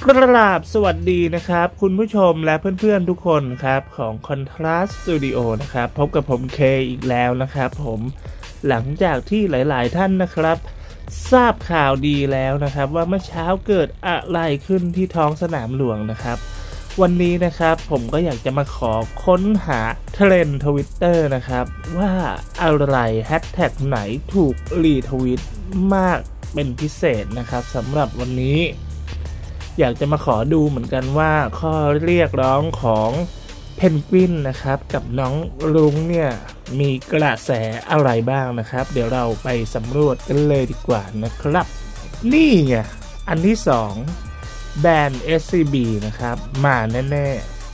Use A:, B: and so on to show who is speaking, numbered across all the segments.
A: กราบสวัสดีนะครับคุณผู้ชมและเพื่อนๆทุกคนครับของ Contrast Studio นะครับพบกับผมเคอีกแล้วนะครับผมหลังจากที่หลายๆท่านนะครับทราบข่าวดีแล้วนะครับว่าเมื่อเช้าเกิดอะไรขึ้นที่ท้องสนามหลวงนะครับวันนี้นะครับผมก็อยากจะมาขอค้นหาเทรนด์ Twitter นะครับว่าอะไรแฮชแท็กไหนถูกรีทวิตมากเป็นพิเศษนะครับสำหรับวันนี้อยากจะมาขอดูเหมือนกันว่าข้อเรียกร้องของเพนกวินนะครับกับน้องรุ้งเนี่ยมีกระแสอะไรบ้างนะครับเดี๋ยวเราไปสำรวจกันเลยดีกว่านะครับนี่ไงอันที่2แบรนด์ SCB นะครับมาแน่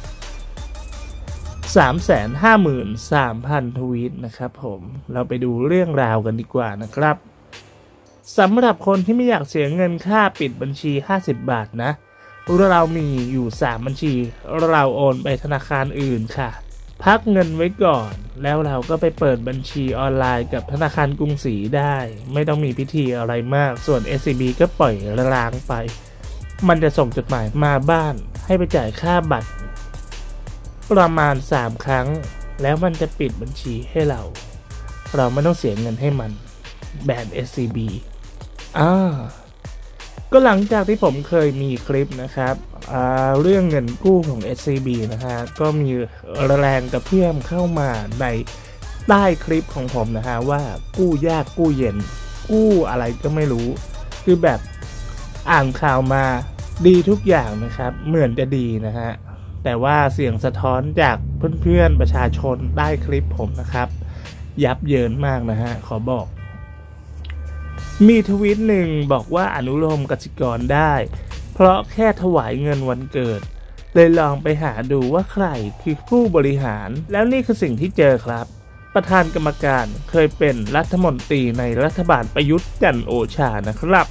A: ๆ 353,000 ทวีตนะครับผมเราไปดูเรื่องราวกันดีกว่านะครับสำหรับคนที่ไม่อยากเสียเงินค่าปิดบัญชี50 บาทนะเรามีอยู่3บัญชีเราโอนไปธนาคารอื่นค่ะพักเงินไว้ก่อนแล้วเราก็ไปเปิดบัญชีออนไลน์กับธนาคารกรุงศรีได้ไม่ต้องมีพิธีอะไรมากส่วน SCB ก็ปล่อยล้างไปมันจะส่งจดหมายมาบ้านให้ไปจ่ายค่าบัตรประมาณ3 ครั้งแล้วมันจะปิดบัญชีให้เราไม่ต้องเสียเงินให้มันแบรนด์ SCBก็หลังจากที่ผมเคยมีคลิปนะครับเรื่องเงินกู้ของ SCB นะฮะก็มีแรงกระเพื่อมเข้ามาในใต้คลิปของผมนะฮะว่ากู้ยากกู้เย็นกู้อะไรก็ไม่รู้คือแบบอ่านข่าวมาดีทุกอย่างนะครับเหมือนจะดีนะฮะแต่ว่าเสียงสะท้อนจากเพื่อนๆประชาชนใต้คลิปผมนะครับยับเยินมากนะฮะขอบอกมีทวีตหนึ่งบอกว่าอนุโลมกสิกรได้เพราะแค่ถวายเงินวันเกิดเลยลองไปหาดูว่าใครคือผู้บริหารแล้วนี่คือสิ่งที่เจอครับประธานกรรมการเคยเป็นรัฐมนตรีในรัฐบาลประยุทธ์จันทร์โอชานะครับ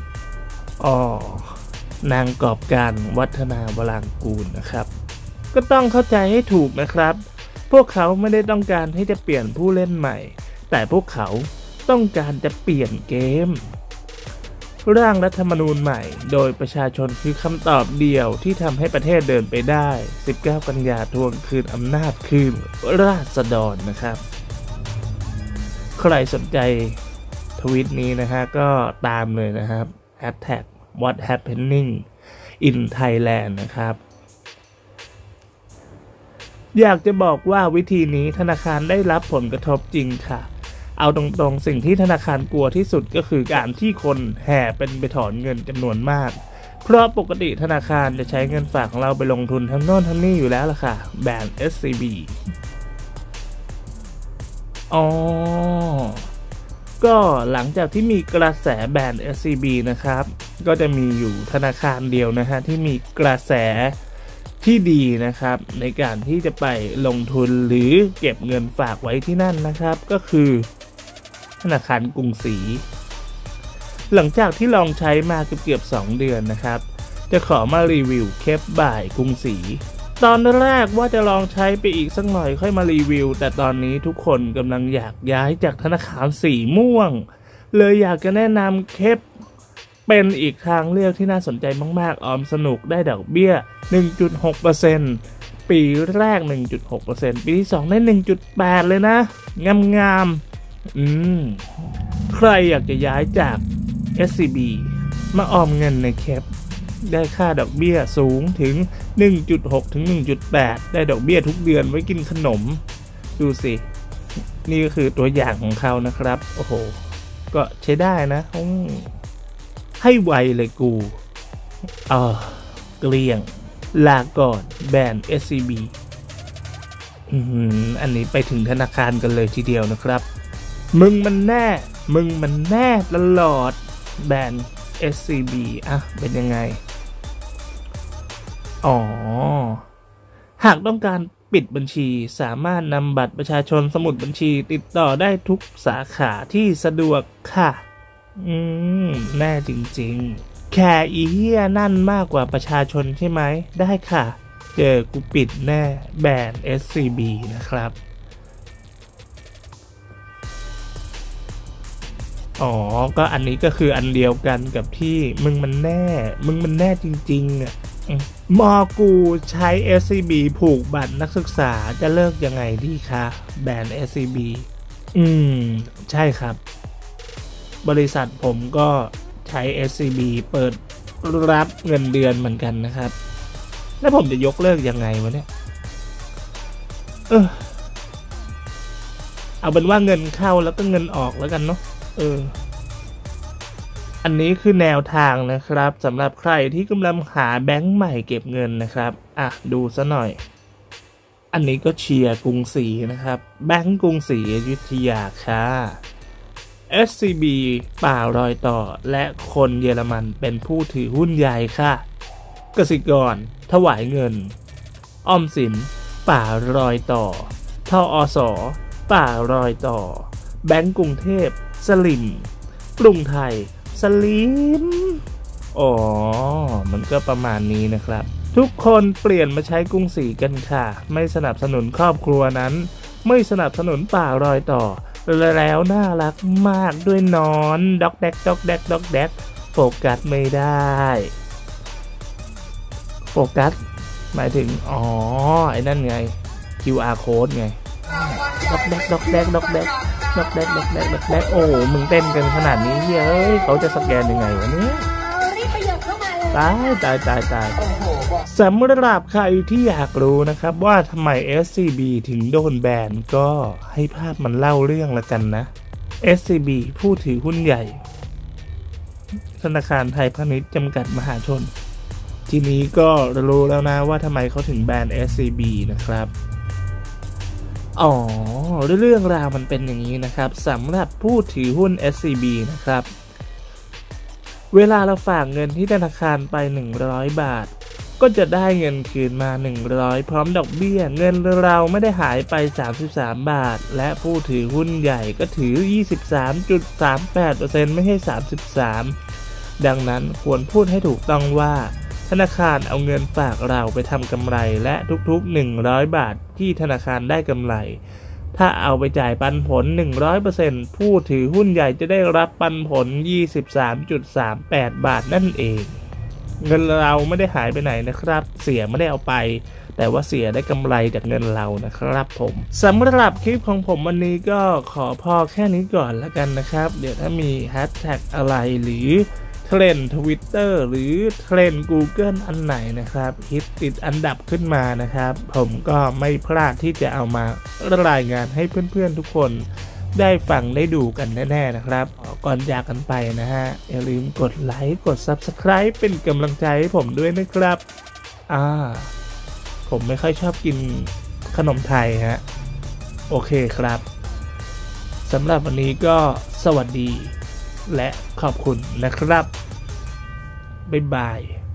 A: นางกอบการวัฒนาวรางกูลนะครับก็ต้องเข้าใจให้ถูกนะครับพวกเขาไม่ได้ต้องการให้จะเปลี่ยนผู้เล่นใหม่แต่พวกเขาต้องการจะเปลี่ยนเกมร่างรัฐธรรมนูญใหม่โดยประชาชนคือคำตอบเดียวที่ทำให้ประเทศเดินไปได้19 กันยายนทวงคืนอำนาจคืนราษฎรนะครับใครสนใจทวิตนี้นะฮะก็ตามเลยนะครับ #what happening in Thailand นะครับอยากจะบอกว่าวิธีนี้ธนาคารได้รับผลกระทบจริงค่ะเอาตรงๆสิ่งที่ธนาคารกลัวที่สุดก็คือการที่คนแห่เป็นไปถอนเงินจำนวนมากเพราะปกติธนาคารจะใช้เงินฝากของเราไปลงทุนทั้งโน่นทั้งนี่อยู่แล้วล่ะค่ะแบรนด์ SCB ก็หลังจากที่มีกระแสแบรนด์ SCB นะครับก็จะมีอยู่ธนาคารเดียวนะฮะที่มีกระแสที่ดีนะครับในการที่จะไปลงทุนหรือเก็บเงินฝากไว้ที่นั่นนะครับก็คือธนาคารกรุงศรีหลังจากที่ลองใช้มาเกือบ2 เดือนนะครับจะขอมารีวิวเคปบ่ายกรุงศรีตอนแรกว่าจะลองใช้ไปอีกสักหน่อยค่อยมารีวิวแต่ตอนนี้ทุกคนกำลังอยากย้ายจากธนาคารสีม่วงเลยอยากจะแนะนำเคปเป็นอีกทางเลือกที่น่าสนใจมากๆออมสนุกได้ดอกเบี้ย 1.6% ปีแรก 1.6% ปีที่2ได้ 1.8 เลยนะงามใครอยากจะย้ายจาก SCB มาออมเงินในเคปได้ค่าดอกเบี้ยสูงถึง 1.6 ถึง 1.8 ได้ดอกเบี้ยทุกเดือนไว้กินขนมดูสินี่ก็คือตัวอย่างของเขานะครับโอ้โหก็ใช้ได้นะให้ไวเลยกูเกลี้ยงลาก่อนแบรนด์ SCB อันนี้ไปถึงธนาคารกันเลยทีเดียวนะครับมึงมันแน่ตลอดแบรนด์ SCB เป็นยังไงหากต้องการปิดบัญชีสามารถนำบัตรประชาชนสมุดบัญชีติดต่อได้ทุกสาขาที่สะดวกค่ะแน่จริงๆแค่อีเหี้ยนั่นมากกว่าประชาชนใช่ไหมได้ค่ะเจอกูปิดแน่แบรนด์ SCB นะครับอ๋อก็อันนี้ก็คืออันเดียวกันกับที่มึงมันแน่จริงๆอ่ะมอกูใช้ SCB ผูกบัตรนักศึกษาจะเลิกยังไงดีคะแบน SCB ใช่ครับบริษัทผมก็ใช้ SCB เปิดรับเงินเดือนเหมือนกันนะครับแล้วผมจะยกเลิกยังไงวะเนี่ยเอาเป็นว่าเงินเข้าแล้วก็เงินออกแล้วกันเนาะอันนี้คือแนวทางนะครับสำหรับใครที่กำลังหาแบงค์ใหม่เก็บเงินนะครับดูซะหน่อยอันนี้ก็เชียร์กรุงศรีนะครับแบงก์กรุงศรีอยุธยาค่ะ SCB ป่ารอยต่อและคนเยอรมันเป็นผู้ถือหุ้นใหญ่ค่ะกสิกรถวายเงินออมสินป่ารอยต่อทอสป่ารอยต่อแบงก์กรุงเทพสลิมกรุงไทยสลิมมันก็ประมาณนี้นะครับทุกคนเปลี่ยนมาใช้กรุงศรีกันค่ะไม่สนับสนุนครอบครัวนั้นไม่สนับสนุนป่ารอยต่อแล้วน่ารักมากด้วยนอนด็อกแดกด็อกแดกด็อกแดกโฟกัสไม่ได้โฟกัสหมายถึงไอ้นั่นไง QR code ไงด็อกแดกด็อกแดกด็อกแดกด็อกแดกด็อกแดกด็อกแดกมึงเต้นกันขนาดนี้เฮ้ยเขาจะสแกนยังไงวะเนี่ยตายสำหรับใครที่อยากรู้นะครับว่าทำไม SCB ถึงโดนแบนก็ให้ภาพมันเล่าเรื่องละกันนะ SCB ผู้ถือหุ้นใหญ่ธนาคารไทยพาณิชย์จำกัดมหาชนทีนี้ก็รู้แล้วนะว่าทำไมเขาถึงแบน SCB นะครับเรื่องราวมันเป็นอย่างนี้นะครับสำหรับผู้ถือหุ้น SCB นะครับเวลาเราฝากเงินที่ธนาคารไป100 บาทก็จะได้เงินคืนมา100พร้อมดอกเบี้ยเงินเราไม่ได้หายไป33 บาทและผู้ถือหุ้นใหญ่ก็ถือ 23.38% ไม่ใช่33ดังนั้นควรพูดให้ถูกต้องว่าธนาคารเอาเงินฝากเราไปทำกำไรและทุกๆ100 บาทที่ธนาคารได้กำไรถ้าเอาไปจ่ายปันผล 100% ผู้ถือหุ้นใหญ่จะได้รับปันผล 23.38 บาทนั่นเองเงินเราไม่ได้หายไปไหนนะครับเสียไม่ได้เอาไปแต่ว่าเสียได้กำไรจากเงินเรานะครับผมสำหรับคลิปของผมวันนี้ก็ขอพอแค่นี้ก่อนแล้วกันนะครับเดี๋ยวถ้ามีแฮชแท็กอะไรหรือเทรนด์ Twitter หรือเทรนด์ Google อันไหนนะครับฮิตติดอันดับขึ้นมานะครับผมก็ไม่พลาดที่จะเอามารายงานให้เพื่อนๆทุกคนได้ฟังได้ดูกันแน่ๆนะครับก่อนจากกันไปนะฮะอย่าลืมกดไลค์กด Subscribe เป็นกำลังใจให้ผมด้วยนะครับผมไม่ค่อยชอบกินขนมไทยฮะโอเคครับสำหรับวันนี้ก็สวัสดีและขอบคุณนะครับบ๊ายบาย